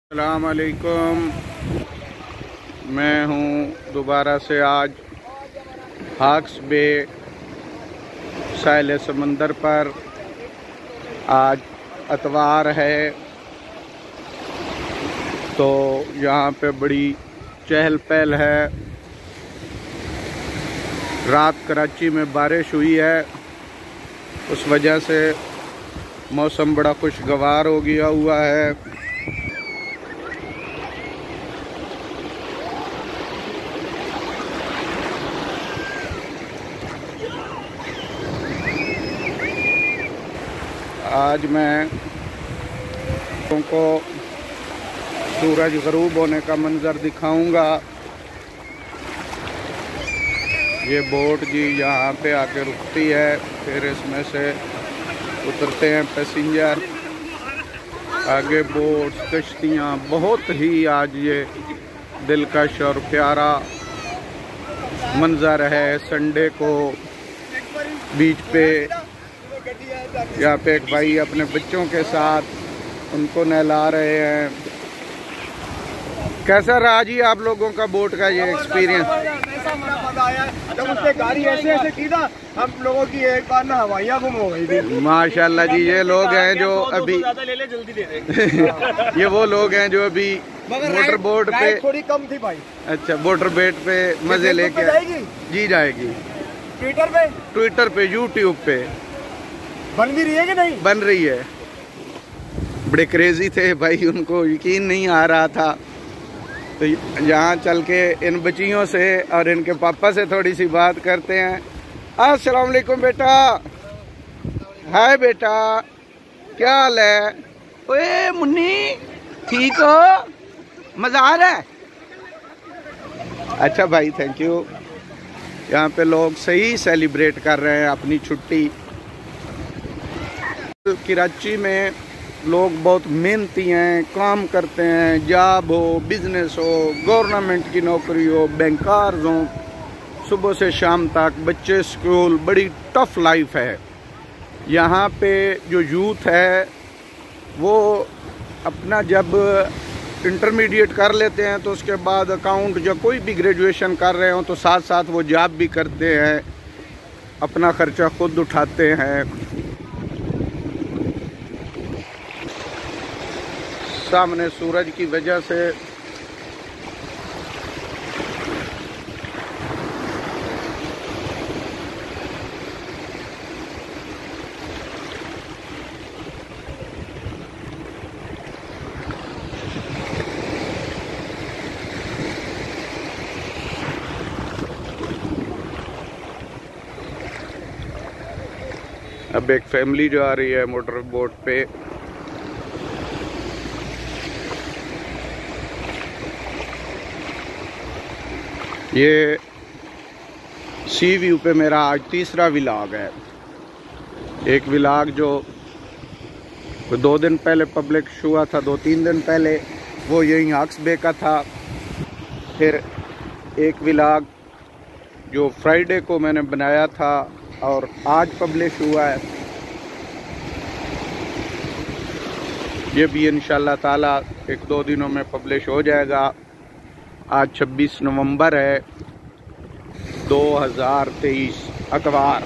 अस्सलाम वालेकुम। मैं हूँ दोबारा से आज हॉक्स बे साहिल समंदर पर। आज इतवार है तो यहाँ पे बड़ी चहल पहल है। रात कराची में बारिश हुई है, उस वजह से मौसम बड़ा खुशगवार हो गया हुआ है। आज मैं तुमको सूरज ग़रूब होने का मंज़र दिखाऊंगा। ये बोट जी यहाँ पे आके रुकती है, फिर इसमें से उतरते हैं पैसेंजर। आगे बोट कश्तियाँ, बहुत ही आज ये दिलकश और प्यारा मंज़र है। संडे को बीच पे यहाँ पे एक भाई अपने बच्चों के साथ उनको नहला रहे हैं। कैसा रहा जी आप लोगों का बोट का ये एक्सपीरियंस? मजा आया जब उसने गाड़ी ऐसे ऐसे की ना, हम लोगों की एक बार ना हवाइयाँ गुम हो गई थी। माशाल्लाह जी, ये लोग हैं जो अभी ले ले जल्दी दे दे। ये वो लोग हैं जो अभी मोटर बोट पे थोड़ी कम थी भाई। अच्छा, मोटर बोट पे मजे लेके जी जाएगी। ट्विटर पे यूट्यूब पे बन भी रही है कि नहीं? बन रही है। बड़े क्रेजी थे भाई, उनको यकीन नहीं आ रहा था। तो यहाँ चल के इन बच्चियों से और इनके पापा से थोड़ी सी बात करते हैं। अस्सलाम वालेकुम बेटा। हाय बेटा, क्या हाल है? ओए मुन्नी, ठीक हो? मजा आ रहा है? अच्छा भाई, थैंक यू। यहाँ पे लोग सही सेलिब्रेट कर रहे हैं अपनी छुट्टी। कराची में लोग बहुत मेहनती हैं, काम करते हैं। जॉब हो, बिजनेस हो, गवर्नमेंट की नौकरी हो, बैंकर्स हो, सुबह से शाम तक बच्चे स्कूल, बड़ी टफ लाइफ है। यहाँ पे जो यूथ है वो अपना जब इंटरमीडिएट कर लेते हैं तो उसके बाद अकाउंट या कोई भी ग्रेजुएशन कर रहे हो तो साथ साथ वो जॉब भी करते हैं, अपना खर्चा खुद उठाते हैं। सामने सूरज की वजह से अब एक फैमिली जो आ रही है मोटर बोट पे। ये सी व्यू पे मेरा आज तीसरा व्लॉग है। एक व्लॉग जो 2 दिन पहले पब्लिश हुआ था, 2-3 दिन पहले, वो यही हॉक्स बे का था। फिर एक व्लॉग जो फ्राइडे को मैंने बनाया था और आज पब्लिश हुआ है। ये भी इंशाल्लाह ताला 1-2 दिनों में पब्लिश हो जाएगा। आज 26 नवंबर है 2023 इतवार।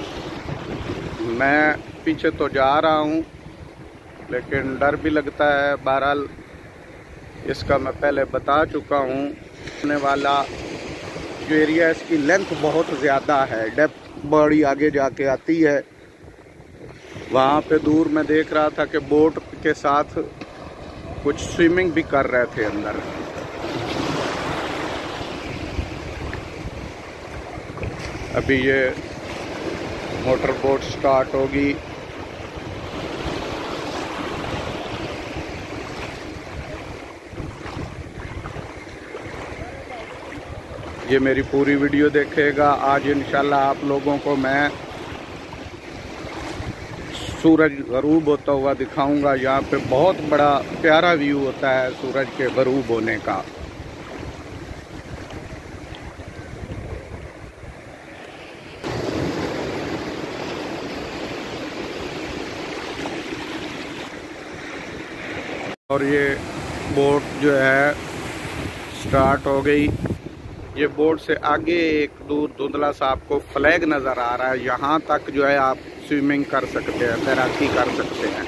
मैं पीछे तो जा रहा हूँ लेकिन डर भी लगता है। बहरहाल इसका मैं पहले बता चुका हूँ। होने वाला जो एरिया है इसकी लेंथ बहुत ज़्यादा है, डेप्थ बड़ी आगे जाके आती है। वहाँ पे दूर मैं देख रहा था कि बोट के साथ कुछ स्विमिंग भी कर रहे थे अंदर। अभी ये मोटर बोट स्टार्ट होगी। ये मेरी पूरी वीडियो देखेगा। आज इंशाल्लाह आप लोगों को मैं सूरज ग़रूब होता हुआ दिखाऊंगा। यहाँ पे बहुत बड़ा प्यारा व्यू होता है सूरज के ग़रूब होने का। और ये बोट जो है स्टार्ट हो गई। ये बोट से आगे एक दूर धुंधला सा आपको फ्लैग नज़र आ रहा है, यहाँ तक जो है आप स्विमिंग कर सकते हैं, तैराकी कर सकते हैं।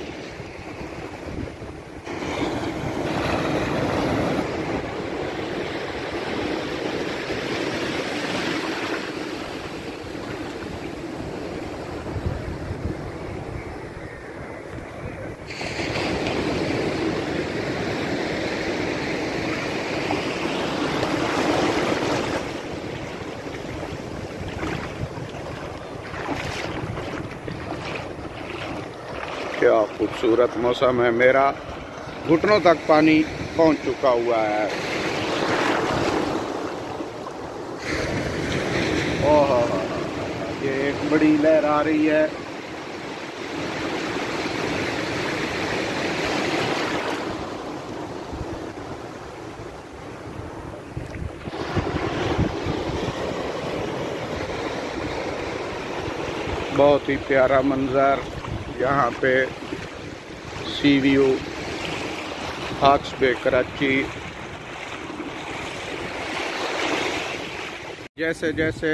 क्या खूबसूरत मौसम है, मेरा घुटनों तक पानी पहुंच चुका हुआ है। ओह, ये एक बड़ी लहर आ रही है। बहुत ही प्यारा मंजर यहाँ पे, sea view, Hawkes Bay Karachi. जैसे जैसे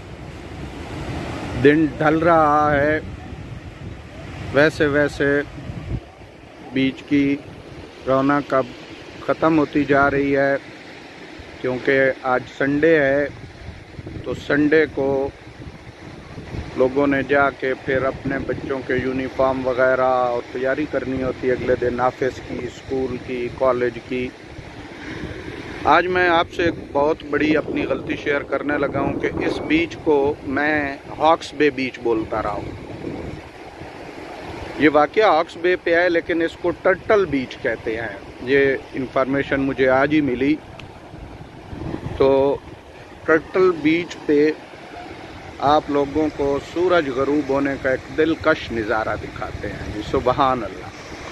दिन ढल रहा है वैसे वैसे बीच की रौनक अब ख़त्म होती जा रही है, क्योंकि आज संडे है। तो संडे को लोगों ने जाके फिर अपने बच्चों के यूनिफॉर्म वगैरह और तैयारी करनी होती है अगले दिन ऑफिस की, स्कूल की, कॉलेज की। आज मैं आपसे एक बहुत बड़ी अपनी गलती शेयर करने लगा हूँ कि इस बीच को मैं हॉक्स बे बीच बोलता रहा हूँ। ये वाकया हॉक्स बे पे है, लेकिन इसको टर्टल बीच कहते हैं। ये इंफॉर्मेशन मुझे आज ही मिली। तो टर्टल बीच पे आप लोगों को सूरज गरूब होने का एक दिलकश नज़ारा दिखाते हैं जी। सुबहान अल्लाह।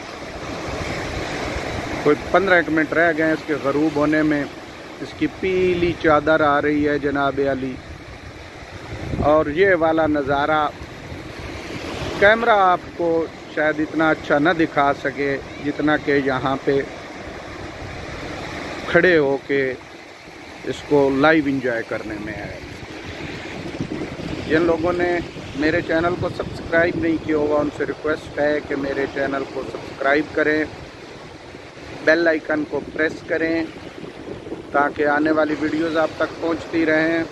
कोई 15 मिनट रह गए इसके गरूब होने में। इसकी पीली चादर आ रही है जनाब अली, और ये वाला नज़ारा कैमरा आपको शायद इतना अच्छा न दिखा सके जितना कि यहाँ पे खड़े होके इसको लाइव एंजॉय करने में है। जिन लोगों ने मेरे चैनल को सब्सक्राइब नहीं किया होगा उनसे रिक्वेस्ट है कि मेरे चैनल को सब्सक्राइब करें, बेल आइकन को प्रेस करें ताकि आने वाली वीडियोस आप तक पहुंचती रहें।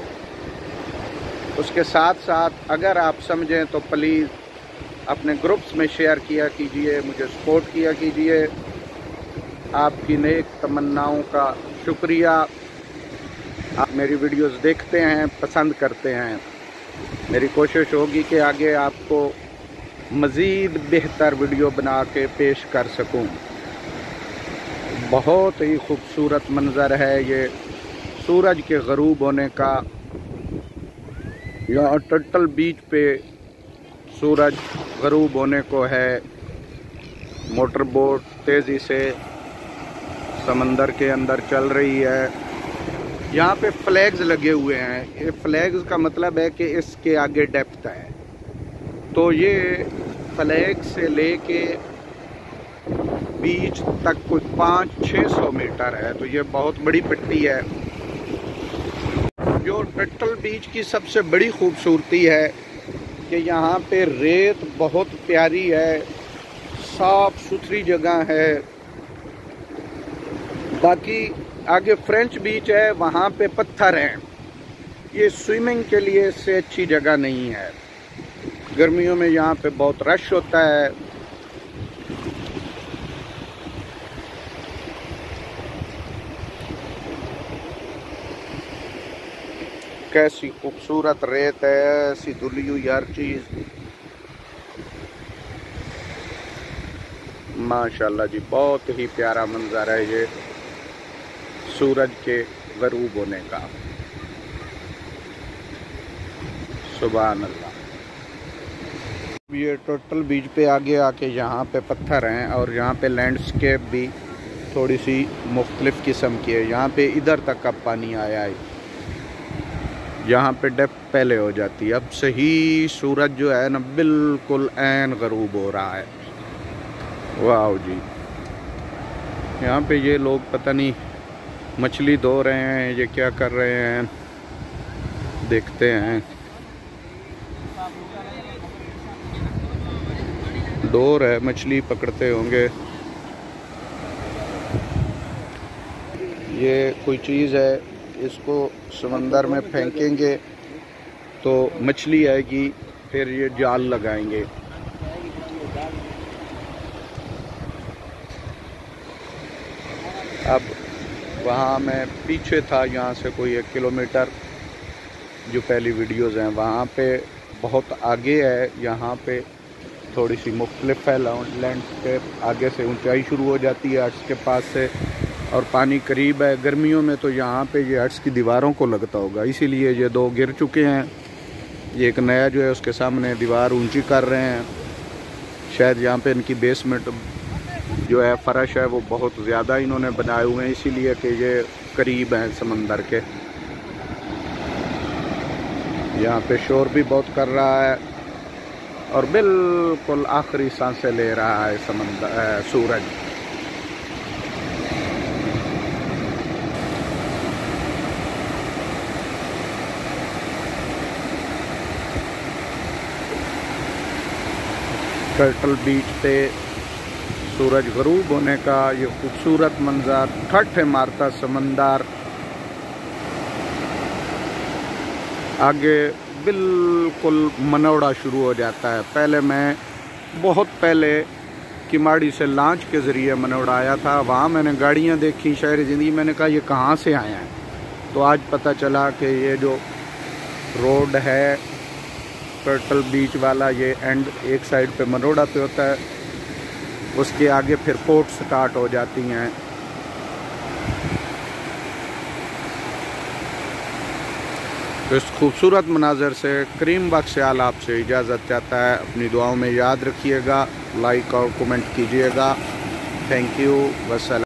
उसके साथ साथ अगर आप समझें तो प्लीज़ अपने ग्रुप्स में शेयर किया कीजिए, मुझे सपोर्ट किया कीजिए। आपकी नेक तमन्नाओं का शुक्रिया। आप मेरी वीडियोस देखते हैं, पसंद करते हैं। मेरी कोशिश होगी कि आगे आपको मज़ीद बेहतर वीडियो बना के पेश कर सकूं। बहुत ही खूबसूरत मंज़र है ये सूरज के गरूब होने का। यहाँ टर्टल बीच पे सूरज गरूब होने को है। मोटर बोट तेज़ी से समंदर के अंदर चल रही है। यहाँ पे फ्लैग्स लगे हुए हैं। ये फ्लैग्स का मतलब है कि इसके आगे डेप्थ है। तो ये फ्लैग से लेके बीच तक कुछ 500-600 मीटर है। तो ये बहुत बड़ी पट्टी है। जो टर्टल बीच की सबसे बड़ी खूबसूरती है कि यहाँ पे रेत बहुत प्यारी है, साफ सुथरी जगह है। बाकी आगे फ्रेंच बीच है, वहाँ पे पत्थर हैं। ये स्विमिंग के लिए इससे अच्छी जगह नहीं है। गर्मियों में यहाँ पे बहुत रश होता है। कैसी खूबसूरत रेत है, ऐसी धुली हुई हर चीज़। माशाल्लाह जी, बहुत ही प्यारा मंजर है ये सूरज के गरूब होने का। सुभान अल्लाह। ये टोटल बीच पे आगे आके यहाँ पे पत्थर हैं और यहाँ पे लैंडस्केप भी थोड़ी सी मुख्तलिफ किस्म की है। यहाँ पे इधर तक का पानी आया है। यहाँ पे डेप्थ पहले हो जाती है। अब सही सूरज जो है ना बिल्कुल ऐन गरूब हो रहा है। वाह जी। यहाँ पे ये लोग पता नहीं मछली धो रहे हैं, ये क्या कर रहे हैं, देखते हैं। डोर है, मछली पकड़ते होंगे। ये कोई चीज़ है, इसको समंदर में फेंकेंगे तो मछली आएगी, फिर ये जाल लगाएंगे। अब वहाँ मैं पीछे था, यहाँ से कोई 1 किलोमीटर, जो पहली वीडियोज़ हैं वहाँ पे बहुत आगे है। यहाँ पे थोड़ी सी मुख्तलिफ है लैंडस्केप, आगे से ऊंचाई शुरू हो जाती है हट्स के पास से, और पानी करीब है। गर्मियों में तो यहाँ पे ये हट्स की दीवारों को लगता होगा, इसीलिए ये 2 गिर चुके हैं। ये एक नया जो है उसके सामने दीवार ऊंची कर रहे हैं। शायद यहाँ पे इनकी बेसमेंट जो है फर्श है वो बहुत ज़्यादा इन्होंने बनाए हुए हैं, इसीलिए कि ये करीब हैं समंदर के। यहाँ पे शोर भी बहुत कर रहा है और बिल्कुल आखिरी सांसें ले रहा है सूरज। टर्टल बीच पे सूरज गरूब होने का ये खूबसूरत मंजर, ठट्ठ मारता समंदर। आगे बिल्कुल मनौड़ा शुरू हो जाता है। पहले मैं बहुत पहले किमाड़ी से लांच के ज़रिए मनौड़ा आया था, वहाँ मैंने गाड़ियाँ देखी शहर ज़िंदगी, मैंने कहा ये कहाँ से आए हैं। तो आज पता चला कि ये जो रोड है टर्टल बीच वाला, ये एंड एक साइड पे मनौड़ा पे होता है, उसके आगे फिर पोर्ट स्टार्ट हो जाती हैं। तो इस खूबसूरत मनाज़र से करीम बख्शियाल आपसे इजाज़त चाहता है। अपनी दुआओं में याद रखिएगा, लाइक और कमेंट कीजिएगा। Thank you. वस्सलाम।